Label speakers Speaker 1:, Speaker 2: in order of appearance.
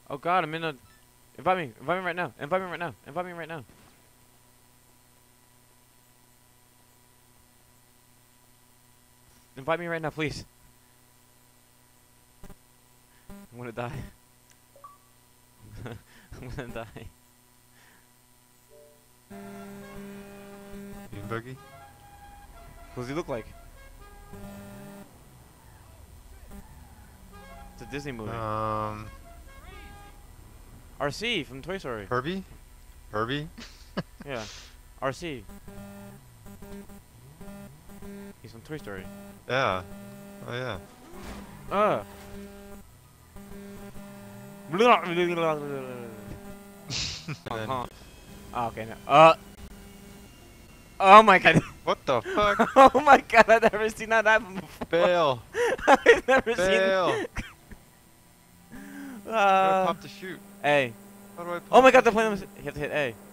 Speaker 1: Oh God, I'm in a. Invite me. Invite me right now. Invite me right now. Invite me right now. Invite me right now, please. I'm gonna die. I'm gonna die.
Speaker 2: Bean Boogie?
Speaker 1: What does he look like? It's a Disney movie. RC from Toy Story.
Speaker 2: Herbie? Herbie?
Speaker 1: Yeah. RC. He's from Toy Story.
Speaker 2: Yeah. Oh yeah.
Speaker 1: Uh.
Speaker 2: Then,
Speaker 1: Oh, okay. No. Oh my God.
Speaker 2: what the fuck?
Speaker 1: Oh my God. I've never seen that happen before.
Speaker 2: Bail!
Speaker 1: I've never
Speaker 2: Bail!
Speaker 1: seen.
Speaker 2: How do I pop the chute?
Speaker 1: A.
Speaker 2: How do I pop
Speaker 1: Oh my
Speaker 2: the
Speaker 1: God. They're playing.
Speaker 2: chute?
Speaker 1: You have to hit A.